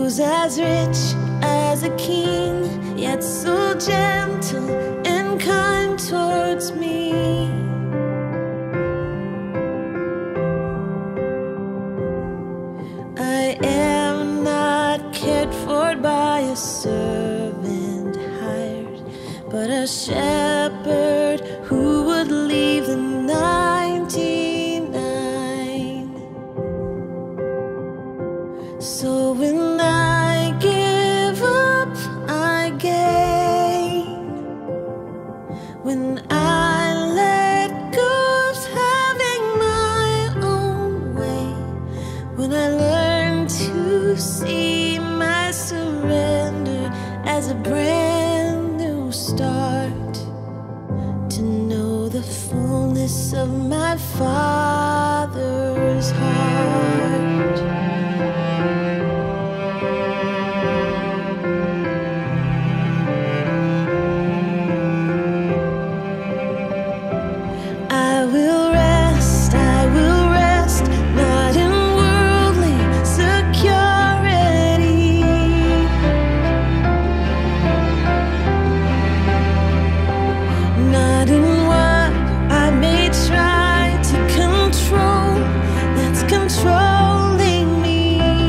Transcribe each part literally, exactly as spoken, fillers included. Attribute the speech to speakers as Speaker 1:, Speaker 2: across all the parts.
Speaker 1: who's as rich as a king, yet so gentle and kind towards me. I am not cared for by a servant hired, but a shepherd who would leave the ninety-nine. So when I give up, I gain. When I let go of having my own way, when I learn to see my surrender as a brand new start, to know the fullness of my Father's heart. I will rest, I will rest, not in worldly security, not in what I may try to control that's controlling me.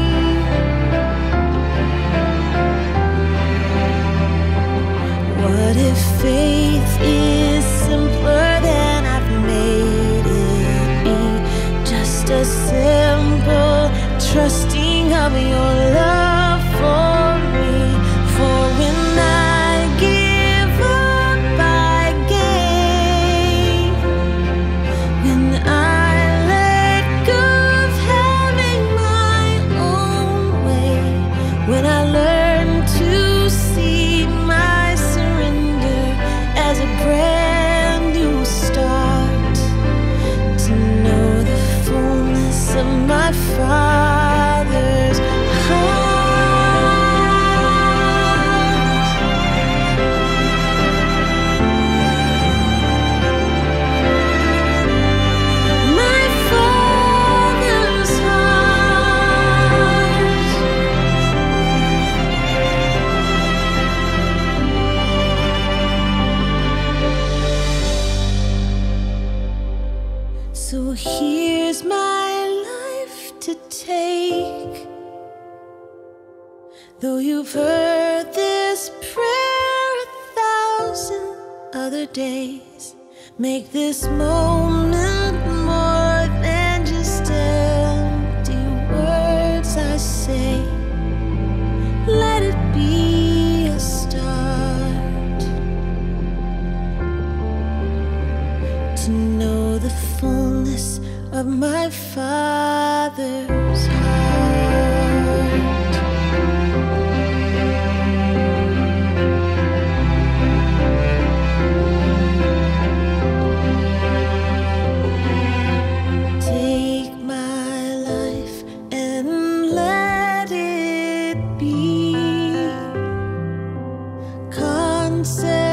Speaker 1: What if faith is simpler than I've made it be? Just a simple trusting of your love for me. For when I give up, I gain. When I let go of having my own way, when I learn to see my surrender as a brand new start, to know the fullness of my Father's heart. My Father's heart. So here's my life to take. Though you've heard this prayer a thousand other days, make this moment more than just empty words I say. Let it be a start, to know the fullness of my Father's heart. Take my life and let it be. Concept